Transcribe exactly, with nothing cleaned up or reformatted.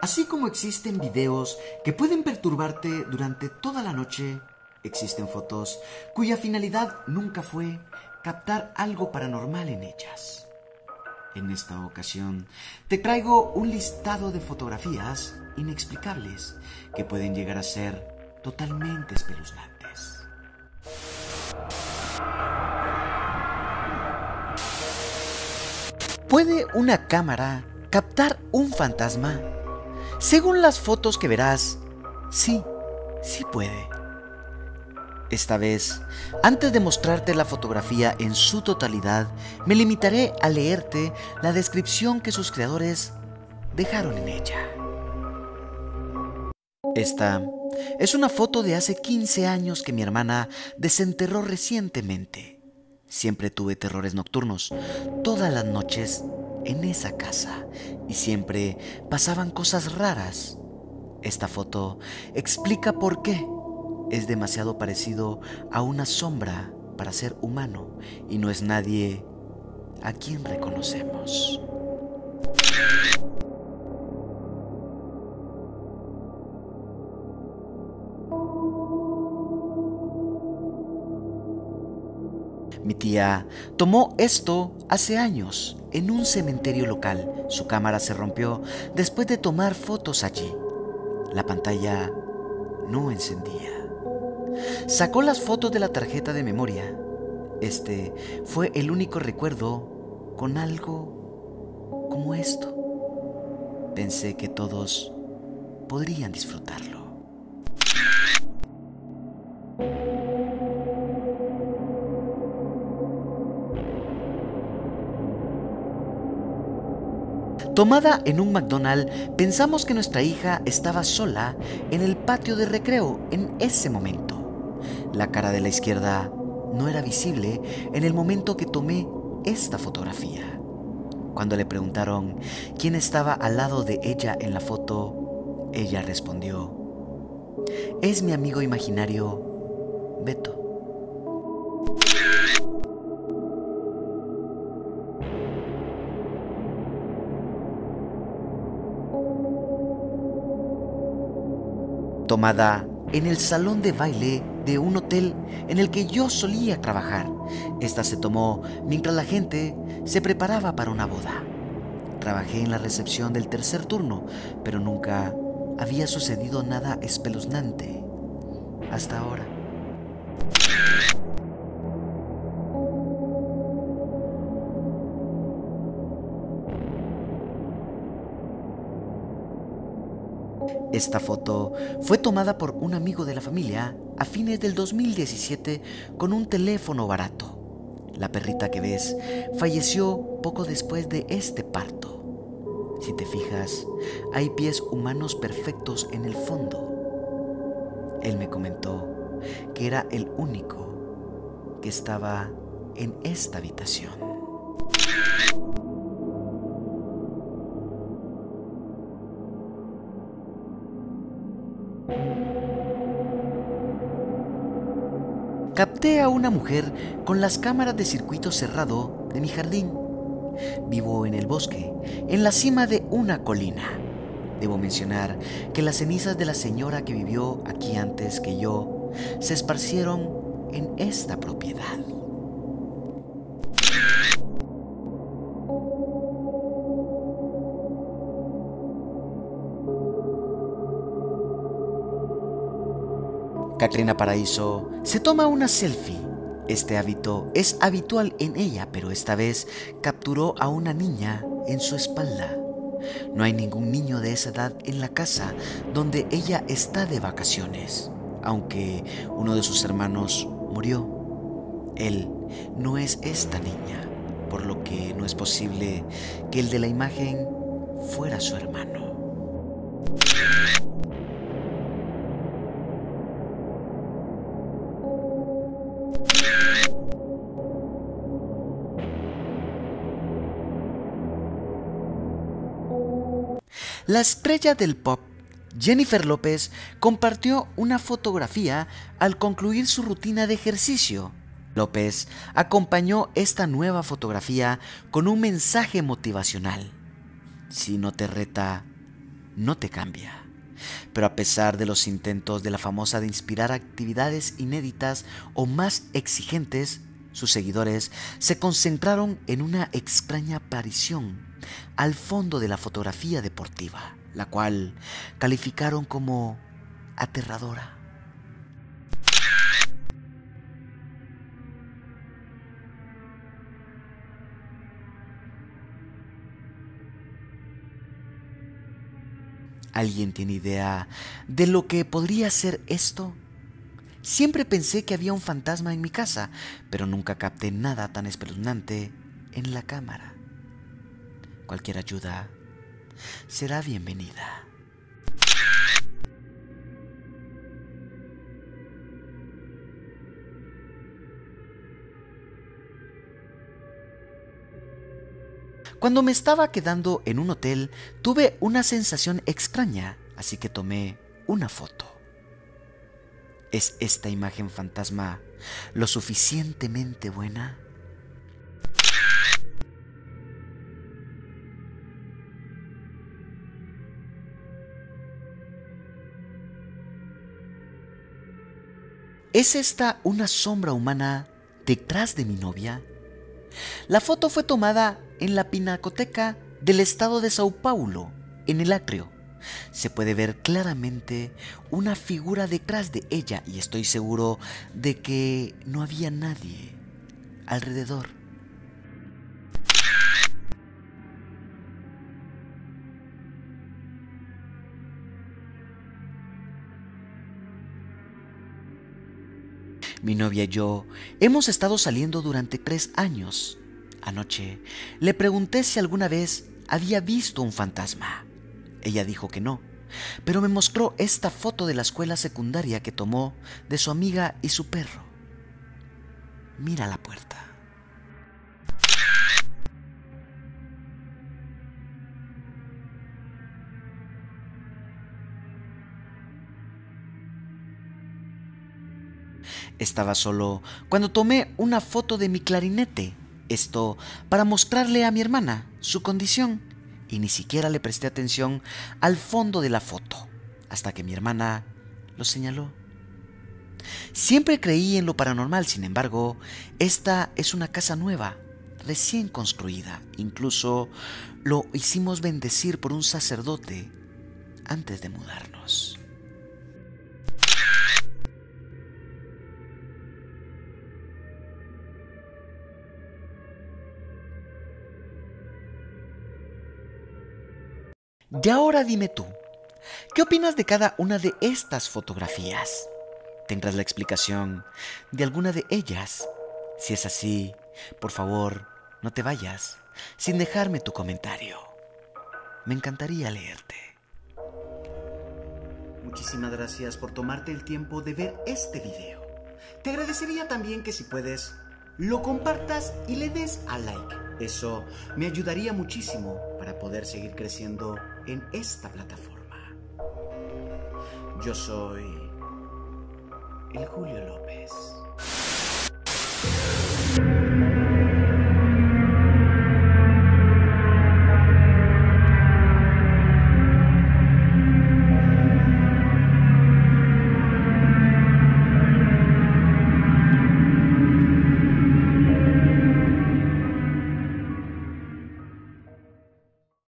Así como existen videos que pueden perturbarte durante toda la noche, existen fotos cuya finalidad nunca fue captar algo paranormal en ellas. En esta ocasión te traigo un listado de fotografías inexplicables que pueden llegar a ser totalmente espeluznantes. ¿Puede una cámara captar un fantasma? Según las fotos que verás, sí, sí puede. Esta vez, antes de mostrarte la fotografía en su totalidad, me limitaré a leerte la descripción que sus creadores dejaron en ella. Esta es una foto de hace quince años que mi hermana desenterró recientemente. Siempre tuve terrores nocturnos, todas las noches en esa casa, y siempre pasaban cosas raras. Esta foto explica por qué. Es demasiado parecido a una sombra para ser humano y no es nadie a quien reconocemos. Mi tía tomó esto hace años en un cementerio local. Su cámara se rompió después de tomar fotos allí. La pantalla no encendía. Sacó las fotos de la tarjeta de memoria. Este fue el único recuerdo con algo como esto. Pensé que todos podrían disfrutarlo. Tomada en un McDonald's, pensamos que nuestra hija estaba sola en el patio de recreo en ese momento. La cara de la izquierda no era visible en el momento que tomé esta fotografía. Cuando le preguntaron quién estaba al lado de ella en la foto, ella respondió: "Es mi amigo imaginario, Beto". Tomada en el salón de baile de un hotel en el que yo solía trabajar. Esta se tomó mientras la gente se preparaba para una boda. Trabajé en la recepción del tercer turno, pero nunca había sucedido nada espeluznante hasta ahora. Esta foto fue tomada por un amigo de la familia a fines del dos mil diecisiete con un teléfono barato. La perrita que ves falleció poco después de este parto. Si te fijas, hay pies humanos perfectos en el fondo. Él me comentó que era el único que estaba en esta habitación. Capté a una mujer con las cámaras de circuito cerrado de mi jardín. Vivo en el bosque, en la cima de una colina. Debo mencionar que las cenizas de la señora que vivió aquí antes que yo se esparcieron en esta propiedad. Catrina Paraíso se toma una selfie. Este hábito es habitual en ella, pero esta vez capturó a una niña en su espalda. No hay ningún niño de esa edad en la casa donde ella está de vacaciones, aunque uno de sus hermanos murió. Él no es esta niña, por lo que no es posible que el de la imagen fuera su hermano. La estrella del pop, Jennifer López, compartió una fotografía al concluir su rutina de ejercicio. López acompañó esta nueva fotografía con un mensaje motivacional: si no te reta, no te cambia. Pero a pesar de los intentos de la famosa de inspirar actividades inéditas o más exigentes, sus seguidores se concentraron en una extraña aparición al fondo de la fotografía deportiva, la cual calificaron como aterradora. ¿Alguien tiene idea de lo que podría ser esto? Siempre pensé que había un fantasma en mi casa, pero nunca capté nada tan espeluznante en la cámara. Cualquier ayuda será bienvenida. Cuando me estaba quedando en un hotel, tuve una sensación extraña, así que tomé una foto. ¿Es esta imagen fantasma lo suficientemente buena? ¿Es esta una sombra humana detrás de mi novia? La foto fue tomada en la Pinacoteca del estado de Sao Paulo, en el atrio. Se puede ver claramente una figura detrás de ella y estoy seguro de que no había nadie alrededor. Mi novia y yo hemos estado saliendo durante tres años. Anoche le pregunté si alguna vez había visto un fantasma. Ella dijo que no, pero me mostró esta foto de la escuela secundaria que tomó de su amiga y su perro. Mira la puerta. Estaba solo cuando tomé una foto de mi clarinete, esto para mostrarle a mi hermana su condición, y ni siquiera le presté atención al fondo de la foto, hasta que mi hermana lo señaló. Siempre creí en lo paranormal, sin embargo, esta es una casa nueva, recién construida. Incluso lo hicimos bendecir por un sacerdote antes de mudarnos. Y ahora dime tú, ¿qué opinas de cada una de estas fotografías? ¿Tendrás la explicación de alguna de ellas? Si es así, por favor, no te vayas sin dejarme tu comentario. Me encantaría leerte. Muchísimas gracias por tomarte el tiempo de ver este video. Te agradecería también que si puedes, lo compartas y le des a like. Eso me ayudaría muchísimo para poder seguir creciendo en esta plataforma. Yo soy el Julio López.